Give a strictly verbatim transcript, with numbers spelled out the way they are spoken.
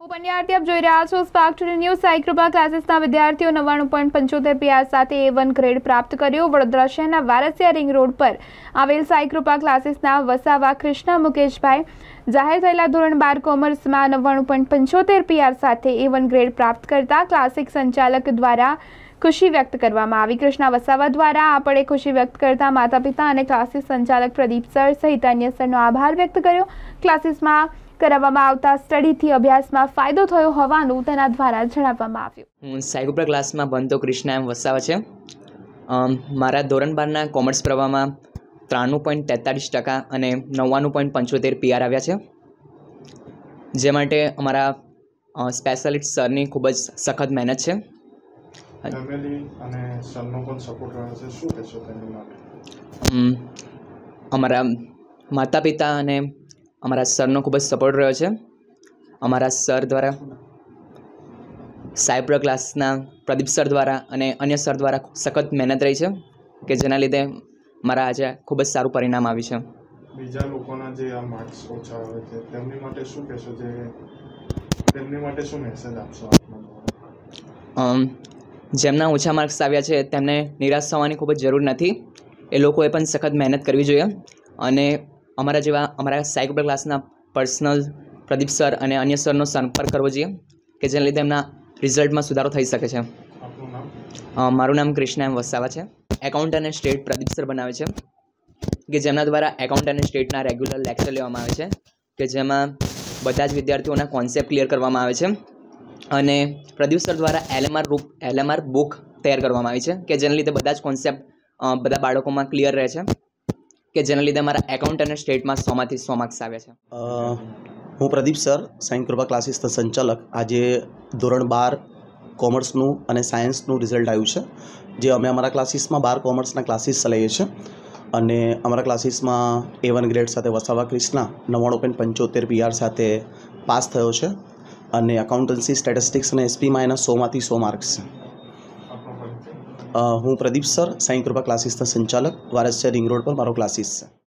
પંડ્યાર્થી આપ જોઈ રહ્યા છો Spark Today News. Sai Kripa ક્લાસીસના વિદ્યાર્થીઓ નવ્વાણું પોઈન્ટ પંચોતેર પીઆર સાથે એ વન ગ્રેડ પ્રાપ્ત કર્યો। વડોદરા શહેરના વારસિયા રિંગ રોડ પર આવેલ સાઈ કૃપા ક્લાસીસના વસાવા કૃષ્ણા મુકેશભાઈ જાહેર થયેલા ધોરણ બાર કોમર્સમાં નવ્વાણું પોઈન્ટ પંચોતેર પીઆર સાથે એ વન ગ્રેડ પ્રાપ્ત કરતા ક્લાસિક સંચાલક દ્વારા ખુશી વ્યક્ત કરવામાં આવી। કૃષ્ણા વસાવા દ્વારા આ પડે ખુશી વ્યક્ત કરતા માતા પિતા અને ક્લાસીસ સંચાલક પ્રદીપ સર સહિત અન્ય સરનો આભાર વ્યક્ત કર્યો। ક્લાસીસમાં કરવામાં આવતા સ્ટડીથી અભ્યાસમાં ફાયદો થયો હોવાનું તેના દ્વારા જણાવવામાં આવ્યું। હું સાઈ કૃપા ક્લાસમાં ભણતો કૃષ્ણા એમ વસાવા છે। મારા ધોરણ બારના કોમર્સ પ્રવાહમાં ત્રાણું પોઈન્ટ તેતાળીસ ટકા અને નવ્વાણું પોઈન્ટ પંચોતેર પીઆર આવ્યા છે, જે માટે અમારા સ્પેશિયાલિસ્ટ સરની ખૂબ જ સખત મહેનત છે। ફેમિલી અને સરનો પણ સપોર્ટ રહ્યો છે, શું કહેશો તેની માટે? અમારા માતા પિતા અને અમારા સરનો ખૂબ જ સપોર્ટ રહ્યો છે। અમારા સર દ્વારા, સાઈ કૃપા ક્લાસના પ્રદીપ સર દ્વારા અને અન્ય સર દ્વારા સખત મહેનત રહી છે, કે જેના લીધે મારા આજે ખૂબ જ સારું પરિણામ આવ્યું છે। બીજા લોકોના જે આ માર્ક્સ ઓછા આવે છે તેમની માટે શું કહેશો, જે તેમની માટે શું મેસેજ આપશો આપના? જેમના ઓછા માર્ક્સ આવ્યા છે તેમને નિરાશ થવાની ખૂબ જ જરૂર નથી। એ લોકોએ પણ સખત મહેનત કરવી જોઈએ અને અમારા જેવા અમારા સાઈ કૃપા ક્લાસના પર્સનલ પ્રદીપ સર અને અન્ય સરનો સંપર્ક કરવો જોઈએ, કે જેના લીધે એમના રિઝલ્ટમાં સુધારો થઈ શકે છે। આપનું નામ? મારું નામ કૃષ્ણા એમ વસાવા છે। એકાઉન્ટ અને સ્ટેટ પ્રદીપ સર બનાવે છે, કે જેમના દ્વારા એકાઉન્ટ અને સ્ટેટના રેગ્યુલર લેક્ચર લેવામાં આવે છે, કે જેમાં બધા જ વિદ્યાર્થીઓના કોન્સેપ્ટ ક્લિયર કરવામાં આવે છે અને પ્રદીપ સર દ્વારા એલએમઆર રૂપ એલએમઆર બુક તૈયાર કરવામાં આવી છે, કે જેના લીધે બધા જ કોન્સેપ્ટ બધા બાળકોમાં ક્લિયર રહે છે, કે જેના લીધે મારા એકાઉન્ટ અને સ્ટેટમાં સોમાંથી સો માર્ક્સ આવ્યા છે। હું પ્રદીપ સર, સાઈ કૃપા ક્લાસીસના સંચાલક। આજે ધોરણ બાર કોમર્સનું અને સાયન્સનું રિઝલ્ટ આવ્યું છે, જે અમે અમારા ક્લાસીસમાં બાર કોમર્સના ક્લાસીસ ચલાવીએ છીએ અને અમારા ક્લાસીસમાં એ વન ગ્રેડ સાથે વસાવા કૃષ્ણા નવ્વાણું પોઈન્ટ પંચોતેર પીઆર સાથે પાસ થયો છે અને એકાઉન્ટન્સી, સ્ટેટિસ્ટિક્સ અને એસપીમાં એના સોમાંથી સો માર્ક્સ છે। હું પ્રદીપ સર, સાઈ કૃપા ક્લાસીસના સંચાલક, વારસિયા રિંગ રોડ પર મારો ક્લાસીસ છે।